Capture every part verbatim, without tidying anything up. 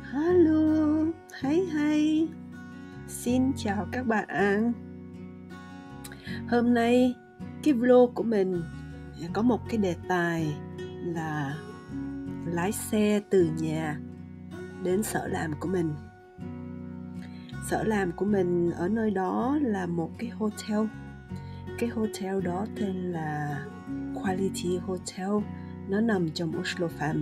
Hello, hay hay. Xin chào các bạn. Hôm nay cái vlog của mình có một cái đề tài là lái xe từ nhà đến sở làm của mình. Sở làm của mình ở nơi đó là một cái hotel. Cái hotel đó tên là Quality Hotel. Nó nằm trong Oslo Farm,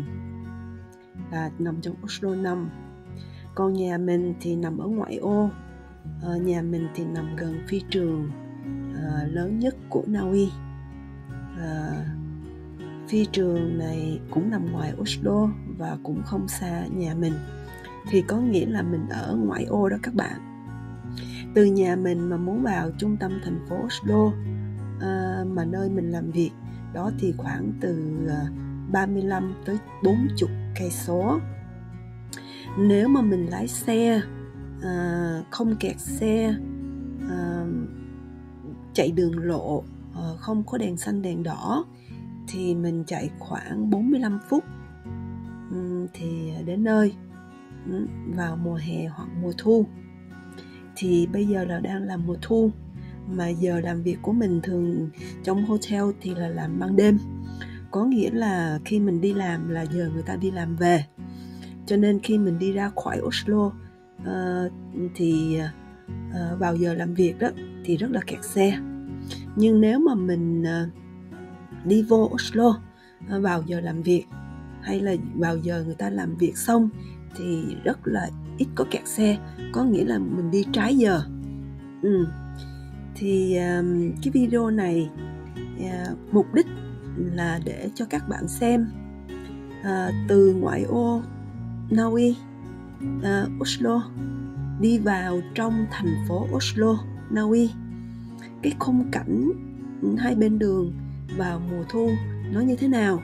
là nằm trong Oslo năm. Còn nhà mình thì nằm ở ngoại ô. Ờ, nhà mình thì nằm gần phi trường uh, lớn nhất của Na Uy. Uh, phi trường này cũng nằm ngoài Oslo và cũng không xa nhà mình. Thì có nghĩa là mình ở ngoại ô đó các bạn. Từ nhà mình mà muốn vào trung tâm thành phố Oslo, uh, mà nơi mình làm việc đó, thì khoảng từ uh, ba mươi lăm tới bốn mươi cây số. Nếu mà mình lái xe uh, không kẹt xe, uh, chạy đường lộ, uh, không có đèn xanh đèn đỏ, thì mình chạy khoảng bốn mươi lăm phút um, thì đến nơi. um, vào mùa hè hoặc mùa thu. Thì bây giờ là đang là mùa thu, mà giờ làm việc của mình thường trong hotel thì là làm ban đêm. Có nghĩa là khi mình đi làm là giờ người ta đi làm về, cho nên khi mình đi ra khỏi Oslo uh, thì uh, vào giờ làm việc đó thì rất là kẹt xe. Nhưng nếu mà mình uh, đi vô Oslo uh, vào giờ làm việc, hay là vào giờ người ta làm việc xong, thì rất là ít có kẹt xe. Có nghĩa là mình đi trái giờ. ừ. Thì uh, cái video này uh, mục đích là để cho các bạn xem uh, từ ngoại ô Na Uy, uh, Oslo đi vào trong thành phố Oslo, Na Uy, cái khung cảnh hai bên đường vào mùa thu nó như thế nào.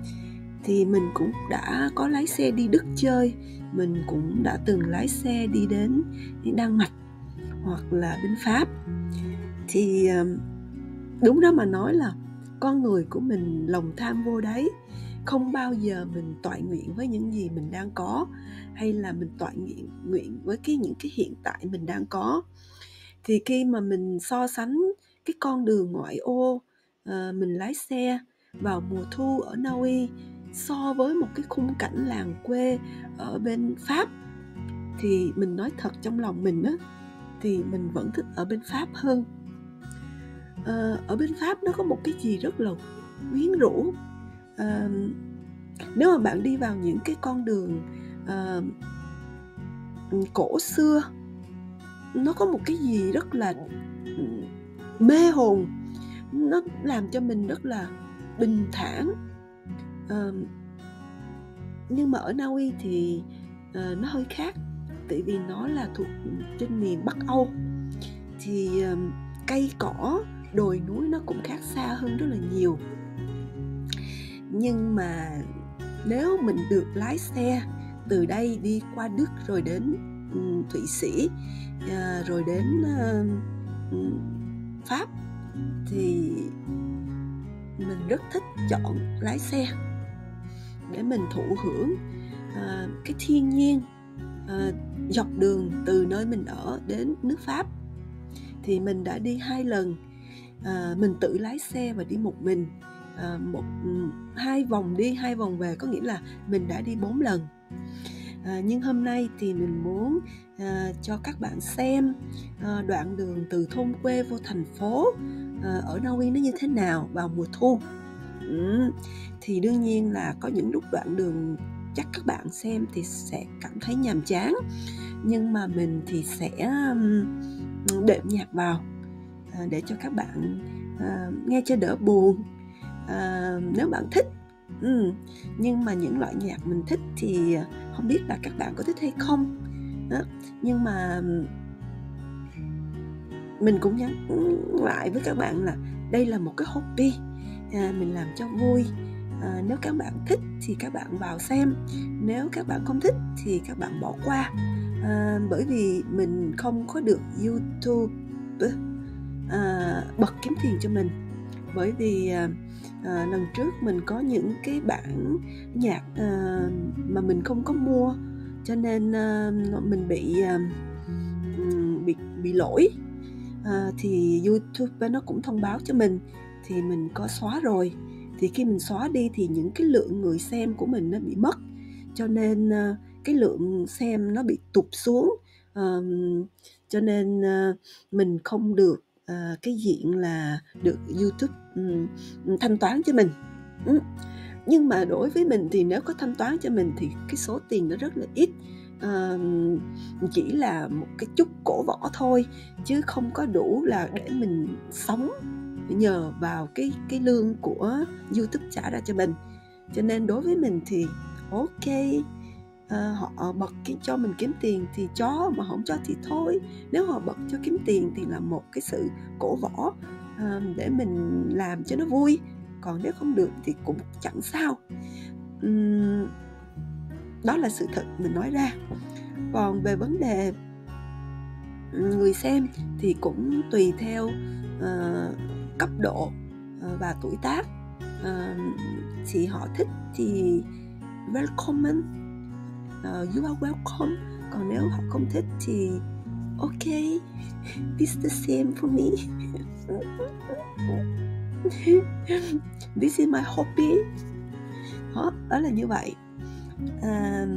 Thì mình cũng đã có lái xe đi Đức chơi, mình cũng đã từng lái xe đi đến Đan Mạch hoặc là bên Pháp. Thì đúng đó mà nói là con người của mình lòng tham vô đáy, không bao giờ mình toại nguyện với những gì mình đang có, hay là mình toại nguyện nguyện với cái những cái hiện tại mình đang có. Thì khi mà mình so sánh cái con đường ngoại ô, uh, mình lái xe vào mùa thu ở Na Uy so với một cái khung cảnh làng quê ở bên Pháp, thì mình nói thật trong lòng mình á, thì mình vẫn thích ở bên Pháp hơn. Uh, ở bên Pháp nó có một cái gì rất là quyến rũ. Uh, nếu mà bạn đi vào những cái con đường uh, cổ xưa, nó có một cái gì rất là mê hồn. Nó làm cho mình rất là bình thản. uh, Nhưng mà ở Na Uy thì uh, nó hơi khác, tại vì nó là thuộc trên miền Bắc Âu. Thì uh, cây cỏ, đồi núi nó cũng khác xa hơn rất là nhiều. Nhưng mà nếu mình được lái xe từ đây đi qua Đức, rồi đến um, Thụy Sĩ, uh, rồi đến uh, um, Pháp, thì mình rất thích chọn lái xe để mình thụ hưởng uh, cái thiên nhiên uh, dọc đường từ nơi mình ở đến nước Pháp. Thì mình đã đi hai lần. uh, mình tự lái xe và đi một mình, uh, một hai vòng đi hai vòng về, có nghĩa là mình đã đi bốn lần. À, nhưng hôm nay thì mình muốn à, cho các bạn xem à, đoạn đường từ thôn quê vô thành phố à, ở Na Uy nó như thế nào vào mùa thu. ừ. Thì đương nhiên là có những lúc đoạn đường chắc các bạn xem thì sẽ cảm thấy nhàm chán, nhưng mà mình thì sẽ um, đệm nhạc vào à, để cho các bạn à, nghe cho đỡ buồn. à, Nếu bạn thích. Ừ. Nhưng mà những loại nhạc mình thích thì không biết là các bạn có thích hay không đó. Nhưng mà mình cũng nhắn lại với các bạn là đây là một cái hobby, à, mình làm cho vui. à, Nếu các bạn thích thì các bạn vào xem, nếu các bạn không thích thì các bạn bỏ qua. à, Bởi vì mình không có được YouTube à, bật kiếm tiền cho mình. Bởi vì à, à, lần trước mình có những cái bản nhạc à, mà mình không có mua, cho nên uh, mình bị uh, bị bị lỗi. Uh, thì YouTube nó cũng thông báo cho mình, thì mình có xóa rồi. Thì khi mình xóa đi thì những cái lượng người xem của mình nó bị mất, cho nên uh, cái lượng xem nó bị tụt xuống. Uh, cho nên uh, mình không được uh, cái diện là được YouTube um, thanh toán cho mình. um. Nhưng mà đối với mình thì nếu có thanh toán cho mình thì cái số tiền nó rất là ít, uh, chỉ là một cái chút cổ võ thôi, chứ không có đủ là để mình sống nhờ vào cái cái lương của YouTube trả ra cho mình. Cho nên đối với mình thì ok, uh, họ bật cho mình kiếm tiền thì cho, mà không cho thì thôi. Nếu họ bật cho kiếm tiền thì là một cái sự cổ võ uh, để mình làm cho nó vui, còn nếu không được thì cũng chẳng sao. uhm, Đó là sự thật mình nói ra. Còn về vấn đề người xem thì cũng tùy theo uh, cấp độ uh, và tuổi tác. Uh, thì họ thích thì welcome, uh, you are welcome. Còn nếu họ không thích thì ok, this is the same for me. This is my hobby. Đó, đó là như vậy. À,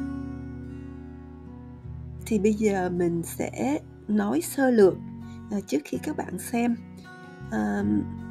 thì bây giờ mình sẽ nói sơ lược à, trước khi các bạn xem. À,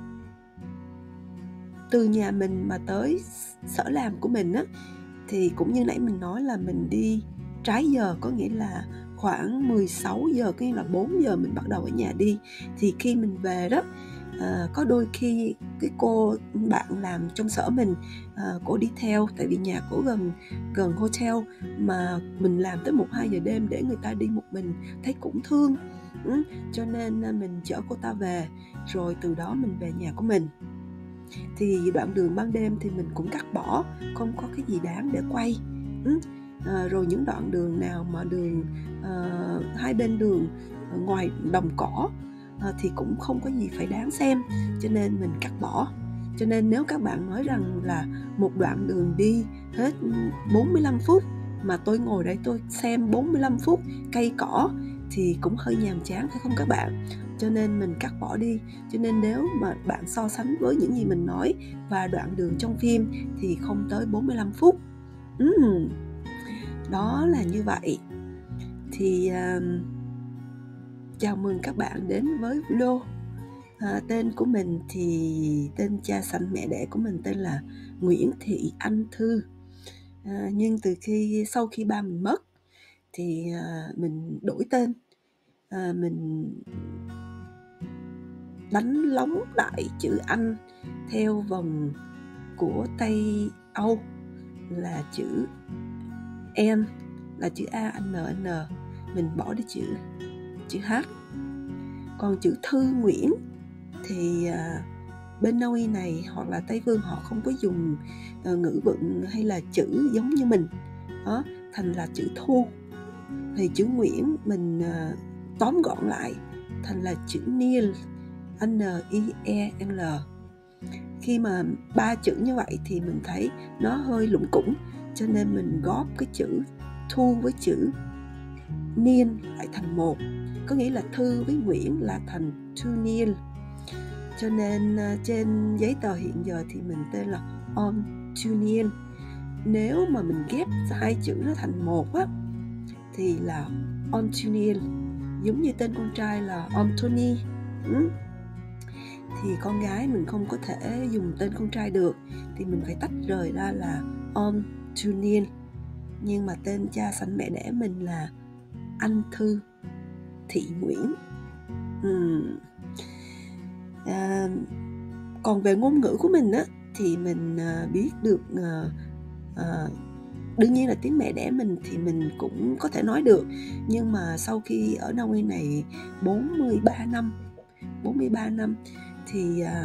từ nhà mình mà tới sở làm của mình á, thì cũng như nãy mình nói là mình đi trái giờ, có nghĩa là khoảng mười sáu giờ, có nghĩa là bốn giờ mình bắt đầu ở nhà đi. Thì khi mình về đó, à, có đôi khi cái cô bạn làm trong sở mình, à, cô đi theo, tại vì nhà cổ gần gần hotel, mà mình làm tới một hai giờ đêm để người ta đi một mình thấy cũng thương. ừ, cho nên mình chở cô ta về, rồi từ đó mình về nhà của mình. Thì đoạn đường ban đêm thì mình cũng cắt bỏ, không có cái gì đáng để quay. ừ. À, rồi những đoạn đường nào mà đường uh, hai bên đường uh, ngoài đồng cỏ uh, thì cũng không có gì phải đáng xem, cho nên mình cắt bỏ. Cho nên nếu các bạn nói rằng là một đoạn đường đi hết bốn mươi lăm phút mà tôi ngồi đây tôi xem bốn mươi lăm phút cây cỏ thì cũng hơi nhàm chán, phải không các bạn? Cho nên mình cắt bỏ đi. Cho nên nếu mà bạn so sánh với những gì mình nói và đoạn đường trong phim thì không tới bốn mươi lăm phút. uhm. Đó là như vậy. Thì uh, chào mừng các bạn đến với vlog. À, tên của mình thì tên cha sanh mẹ đẻ của mình tên là Nguyễn Thị Anh Thư. À, nhưng từ khi sau khi ba mình mất thì à, mình đổi tên. À, mình đánh lóng lại chữ Anh theo vần của Tây Âu là chữ N, là chữ A N N. Mình bỏ đi chữ chữ H. Còn chữ Thư Nguyễn thì à, bên Na Uy này hoặc là Tây Phương họ không có dùng uh, ngữ vựng hay là chữ giống như mình đó, thành là chữ Thu. Thì chữ Nguyễn mình uh, tóm gọn lại thành là chữ Niel, N I E L. Khi mà ba chữ như vậy thì mình thấy nó hơi lủng củng, cho nên mình góp cái chữ Thu với chữ Niel lại thành một, có nghĩa là Thư với Nguyễn là thành Thu Niel. Cho nên uh, trên giấy tờ hiện giờ thì mình tên là On Thu Niel. Nếu mà mình ghép hai chữ nó thành một á thì là On Thu Niel, giống như tên con trai là Anthony. ừ. Thì con gái mình không có thể dùng tên con trai được, thì mình phải tách rời ra là On Thu Niel. Nhưng mà tên cha sanh mẹ đẻ mình là Anh Thư Thị Nguyễn. ừ. À, còn về ngôn ngữ của mình á thì mình à, biết được à, à, đương nhiên là tiếng mẹ đẻ mình thì mình cũng có thể nói được, nhưng mà sau khi ở Na Uy này bốn mươi ba năm thì à,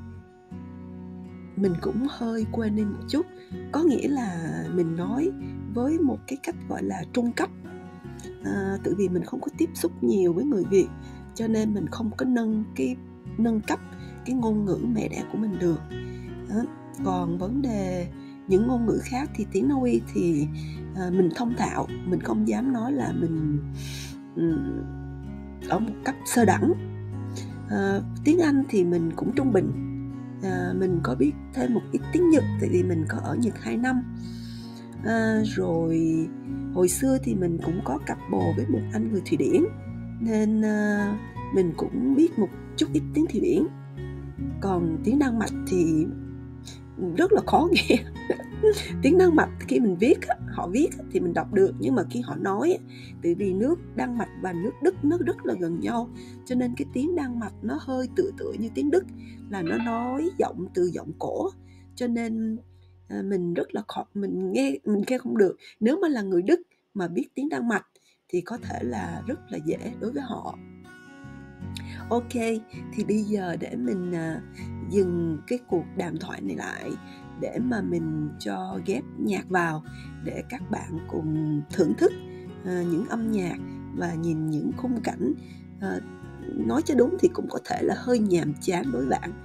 mình cũng hơi quên đi một chút. Có nghĩa là mình nói với một cái cách gọi là trung cấp. À, tự vì mình không có tiếp xúc nhiều với người Việt, cho nên mình không có nâng cái nâng cấp cái ngôn ngữ mẹ đẻ của mình được. Đó. Còn vấn đề những ngôn ngữ khác thì tiếng Na Uy thì uh, mình thông thạo, mình không dám nói là mình um, ở một cấp sơ đẳng. Uh, tiếng Anh thì mình cũng trung bình. Uh, mình có biết thêm một ít tiếng Nhật, tại vì mình có ở Nhật hai năm. Uh, rồi hồi xưa thì mình cũng có cặp bồ với một anh người Thụy Điển, nên uh, mình cũng biết một chút ít tiếng Thụy Điển. Còn tiếng Đan Mạch thì rất là khó nghe. Tiếng Đan Mạch khi mình viết, họ viết thì mình đọc được, nhưng mà khi họ nói, tại vì nước Đan Mạch và nước Đức nó rất là gần nhau, cho nên cái tiếng Đan Mạch nó hơi tựa tựa như tiếng Đức, là nó nói giọng từ giọng cổ, cho nên à, mình rất là khó, mình nghe mình nghe không được. Nếu mà là người Đức mà biết tiếng Đan Mạch thì có thể là rất là dễ đối với họ. Ok, thì bây giờ để mình à, dừng cái cuộc đàm thoại này lại, để mà mình cho ghép nhạc vào, để các bạn cùng thưởng thức à, những âm nhạc và nhìn những khung cảnh. À, nói cho đúng thì cũng có thể là hơi nhàm chán đối với bạn,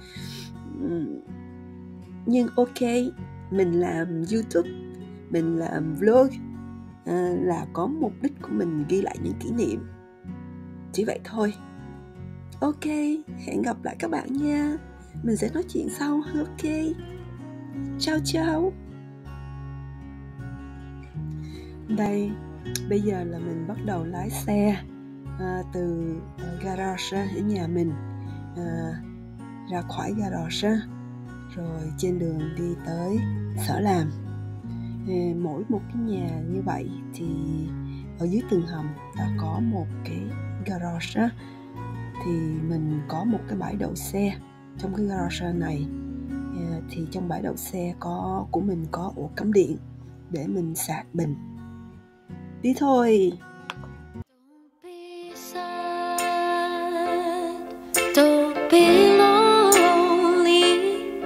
nhưng ok, mình làm YouTube, mình làm vlog à, là có mục đích của mình ghi lại những kỷ niệm, chỉ vậy thôi. Ok, hẹn gặp lại các bạn nha. Mình sẽ nói chuyện sau. Ok, ciao ciao. Đây, bây giờ là mình bắt đầu lái xe à, từ uh, garage ở nhà mình à, ra khỏi garage, rồi trên đường đi tới sở làm. à, Mỗi một cái nhà như vậy thì ở dưới tường hầm đã có một cái garage. Thì mình có một cái bãi đậu xe. Trong cái garage này thì trong bãi đậu xe có của mình có ổ cắm điện để mình sạc bình. Đi thôi. Don't be lonely.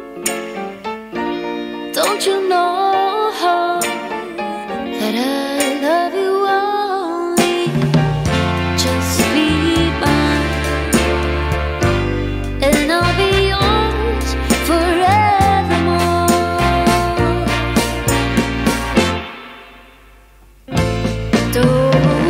Don't you know that I love you only? Just be mine, and I'll be yours forevermore. Don't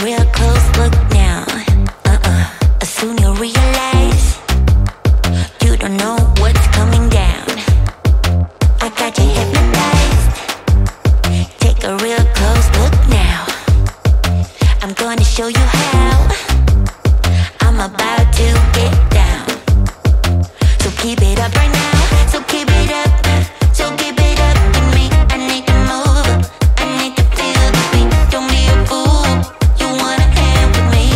real close look now. Uh-uh. Soon you'll realize you don't know what's coming down. I got you hypnotized. Take a real close look now. I'm gonna show you how. I'm about to get down. So keep it up right now. So keep it up. So keep it up with me. I need to move. I need to feel the beat. Don't be a fool. You wanna hang with me.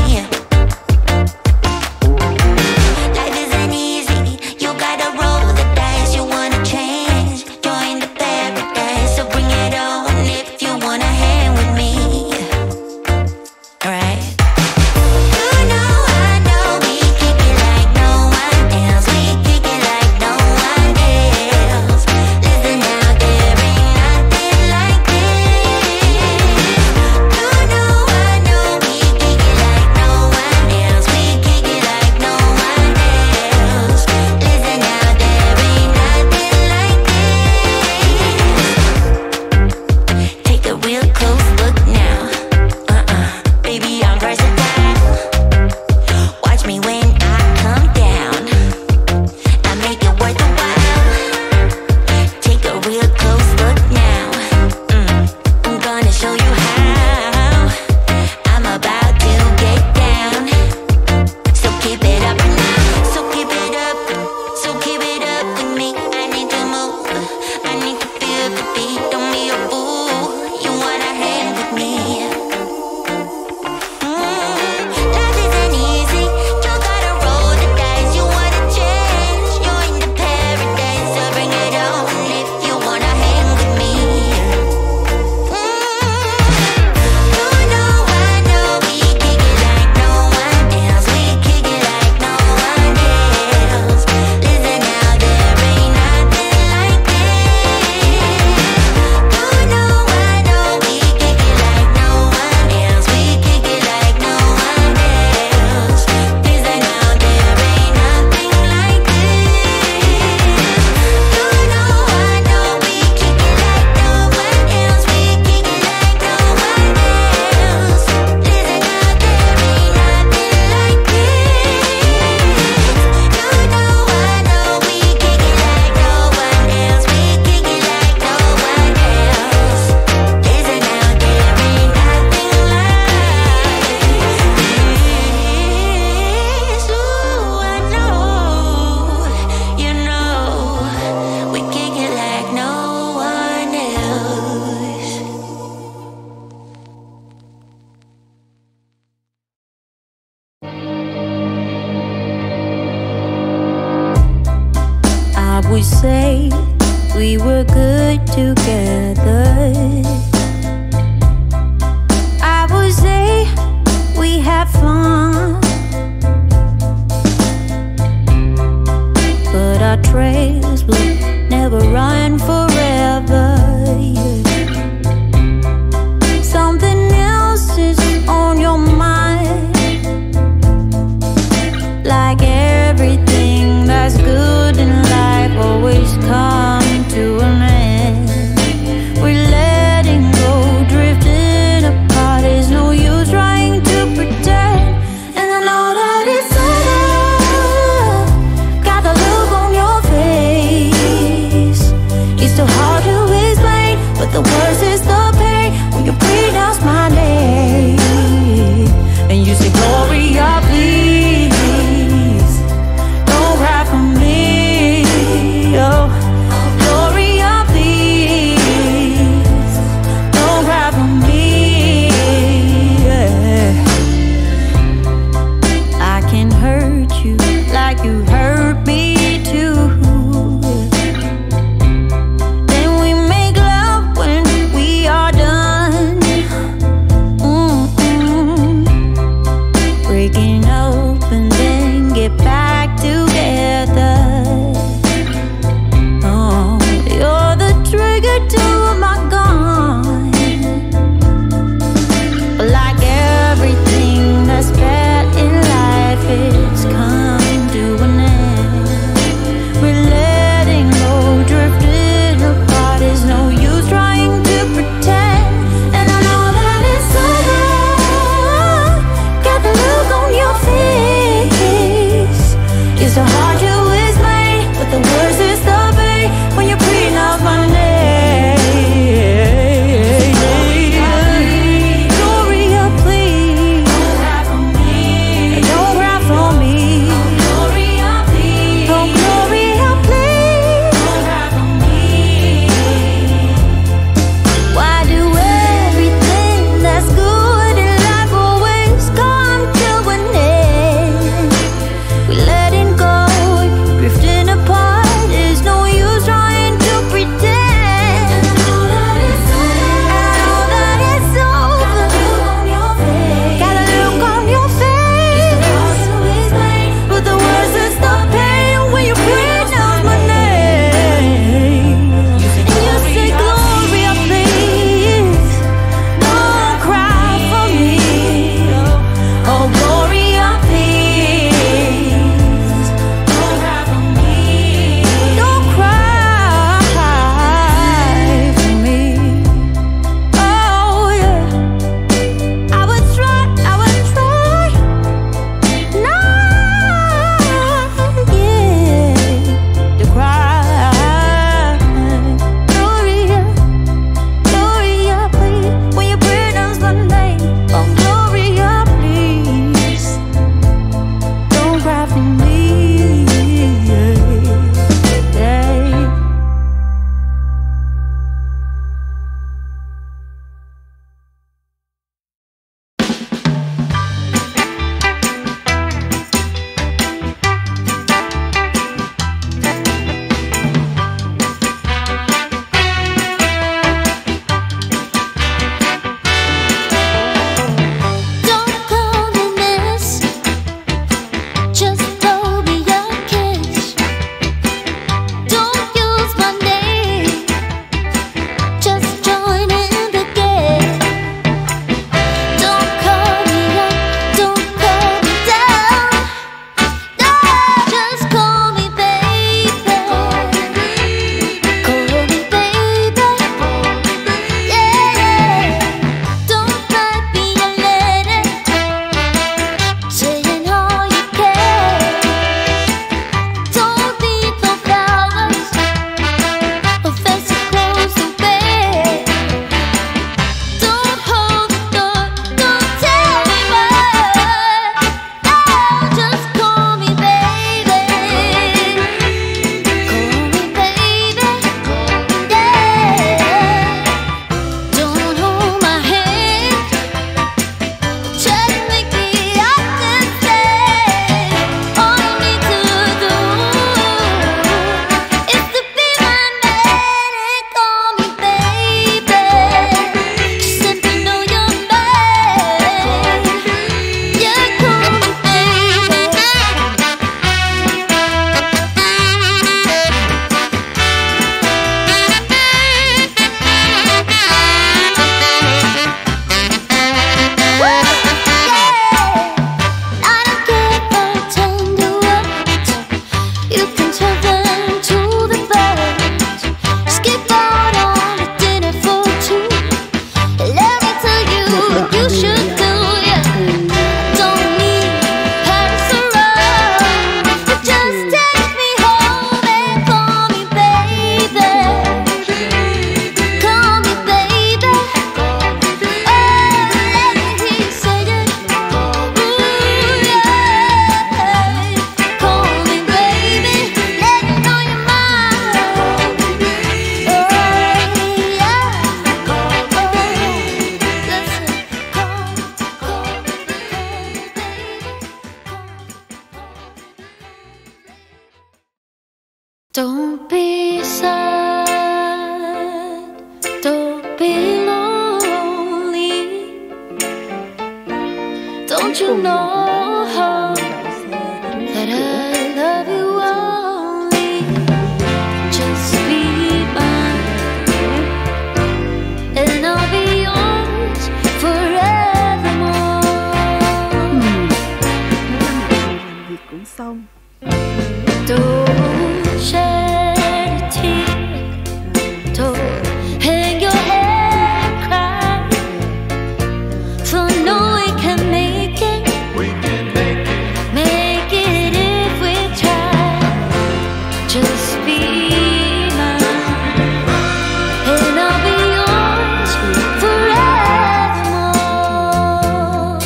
Life isn't easy. You gotta roll the dice. You wanna change. Join the paradise. So bring it on if you wanna hang with me. Alright. You know I know we kick it like no one else. We kick it like no one else. Listen out, there ain't nothing like this. You know I know we kick it like no one else. We kick it like no one else. Listen out, there ain't nothing like this. Take a real close look now. Uh-uh, baby, I'm versatile. Watch me when I come down. I make it worth the while. Take a real close look now. Mm, I'm gonna show you how. I'm about to get down. So keep it up now. So keep it up. So keep it up with me. I need to move. I need to feel the beat. Don't be a fool. You wanna hang with me. Mm, life isn't easy. You gotta roll the dice. You wanna change. Join the paradise. So bring it on if you wanna hang with me. Mm, you know I know we kick it like no one else. We kick it like no one else. Listen now, there ain't nothing like this. You know I know we kick it like no one else. We kick it like no one else. Listen now, there ain't nothing like this. You know I know we kick it like no one else. We kick it like no one else. Listen now, there ain't nothing like this. You know I know we kick it like no one else. We kick it like no one else. Listen now, there ain't nothing like this. Ooh, I know, you know, we kick it like no one else. I would say we were good together. I would say we had fun, but our trails will never run forever. Something else is on your mind, like everything that's good in life always comes to an end. We Don't be sad, don't be lonely. Don't you know how that I love you only? Just be mine, and I'll be yours forevermore. Làm việc cũng xong. Don't shed a tear, don't hang your head and cry, for no one can make it, make it if we try. Just be mine, and I'll be yours forevermore.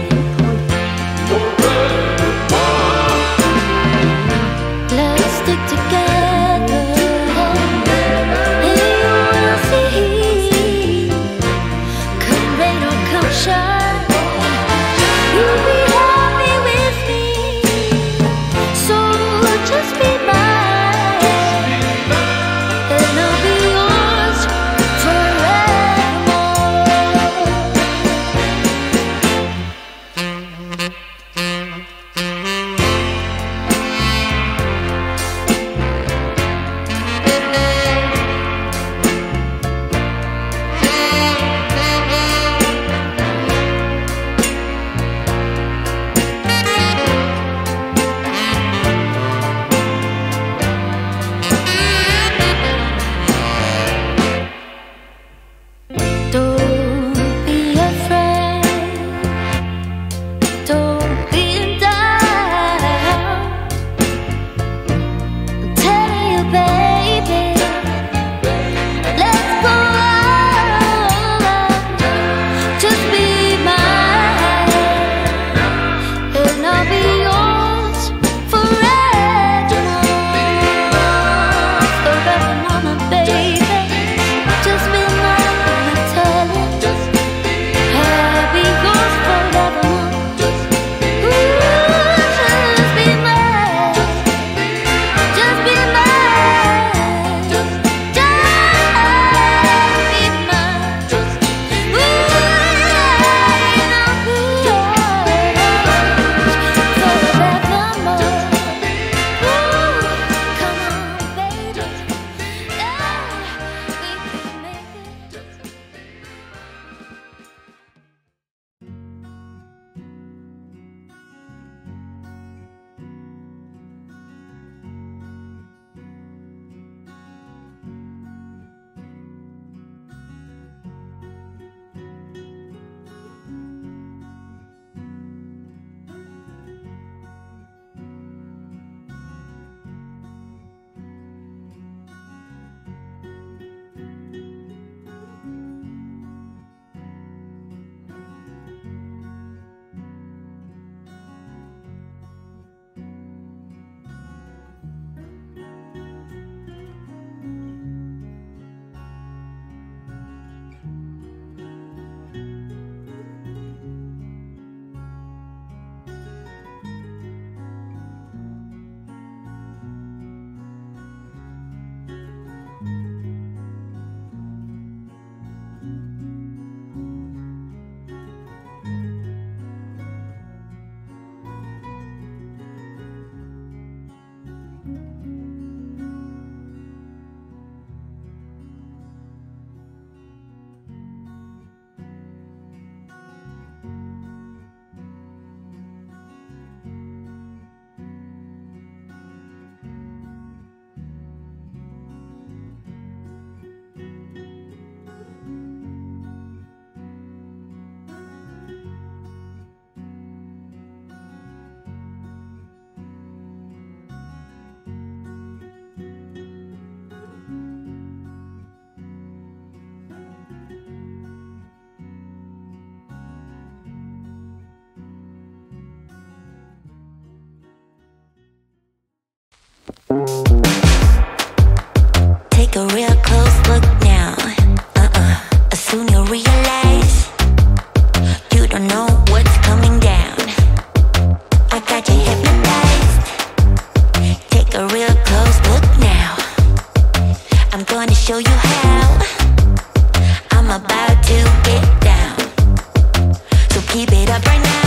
Let's stick together, and you will see. Come rain or come shine, you'll be happy with me. So just be mine, and I'll be yours forevermore. Don't be afraid, don't be in doubt. I'm telling you, baby, let's go out. Just be mine, and I'll be yours forevermore. Forevermore, my baby. Just be mine, I tell you. I'll be yours forevermore. Ooh, just be mine, just be mine, just be mine. Ooh, and I'll be yours forevermore. Ooh, come on, baby, yeah, we can make it. Take a real close look now. Uh-uh. Soon you'll realize you don't know what's coming down. I got you hypnotized. Take a real close look now. show you how. I'm about to get down, so keep it up right now.